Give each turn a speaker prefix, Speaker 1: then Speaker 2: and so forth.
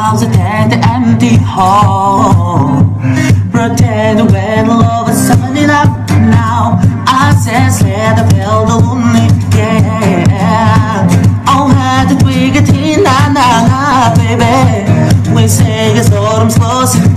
Speaker 1: house and the empty hall. Pretend when love is summoning up now. I sense that I felt lonely, yeah. I'll have to tweak it in, na na na, baby. We say it's autumn's close.